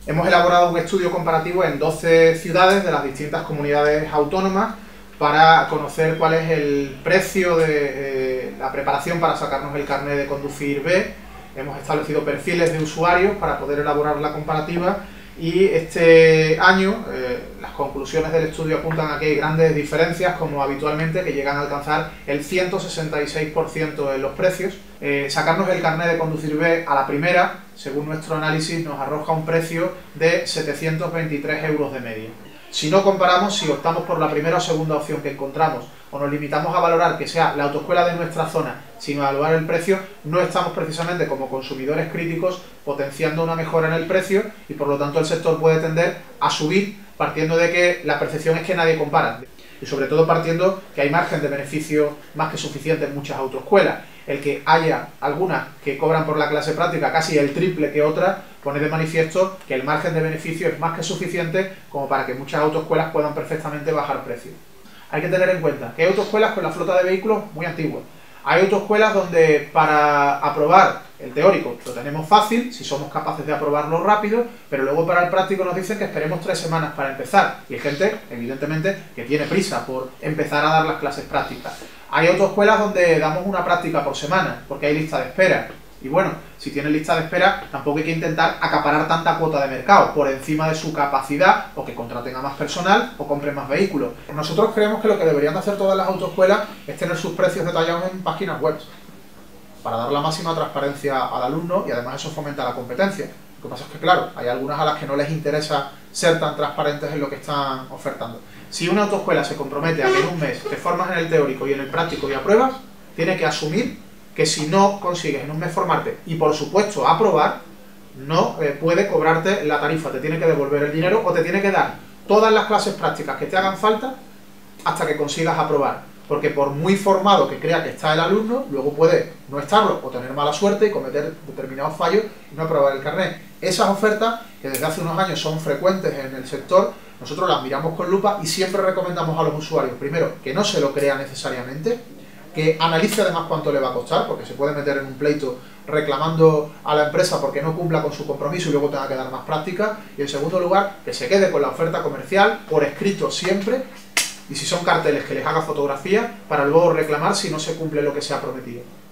Hemos elaborado un estudio comparativo en 12 ciudades de las distintas comunidades autónomas para conocer cuál es el precio de la preparación para sacarnos el carnet de conducir B. Hemos establecido perfiles de usuarios para poder elaborar la comparativa y este año las conclusiones del estudio apuntan a que hay grandes diferencias, como habitualmente, que llegan a alcanzar el 166% en los precios. Sacarnos el carnet de conducir B a la primera, según nuestro análisis, nos arroja un precio de 723 euros de media. Si no comparamos, si optamos por la primera o segunda opción que encontramos, o nos limitamos a valorar que sea la autoescuela de nuestra zona sin evaluar el precio, no estamos precisamente como consumidores críticos potenciando una mejora en el precio y por lo tanto el sector puede tender a subir partiendo de que la percepción es que nadie compara y sobre todo partiendo que hay margen de beneficio más que suficiente en muchas autoescuelas. El que haya algunas que cobran por la clase práctica casi el triple que otras pone de manifiesto que el margen de beneficio es más que suficiente como para que muchas autoescuelas puedan perfectamente bajar precios. Hay que tener en cuenta que hay autoescuelas con la flota de vehículos muy antigua. Hay autoescuelas donde para aprobar el teórico lo tenemos fácil, si somos capaces de aprobarlo rápido, pero luego para el práctico nos dicen que esperemos 3 semanas para empezar. Y hay gente, evidentemente, que tiene prisa por empezar a dar las clases prácticas. Hay autoescuelas donde damos una práctica por semana, porque hay lista de espera. Y bueno, si tienen lista de espera, tampoco hay que intentar acaparar tanta cuota de mercado por encima de su capacidad, o que contraten a más personal o compren más vehículos. Nosotros creemos que lo que deberían hacer todas las autoescuelas es tener sus precios detallados en páginas web, para dar la máxima transparencia al alumno y además eso fomenta la competencia. Lo que pasa es que, claro, hay algunas a las que no les interesa ser tan transparentes en lo que están ofertando. Si una autoescuela se compromete a que en un mes te formas en el teórico y en el práctico y apruebas, tiene que asumir que si no consigues en un mes formarte y por supuesto aprobar, no puede cobrarte la tarifa, te tiene que devolver el dinero o te tiene que dar todas las clases prácticas que te hagan falta hasta que consigas aprobar. Porque por muy formado que crea que está el alumno, luego puede no estarlo o tener mala suerte y cometer determinados fallos y no aprobar el carnet. Esas ofertas, que desde hace unos años son frecuentes en el sector, nosotros las miramos con lupa y siempre recomendamos a los usuarios, primero, que no se lo crea necesariamente, que analice además cuánto le va a costar, porque se puede meter en un pleito reclamando a la empresa porque no cumpla con su compromiso y luego tenga que dar más práctica, y en segundo lugar, que se quede con la oferta comercial, por escrito siempre, y si son carteles que les haga fotografía para luego reclamar si no se cumple lo que se ha prometido.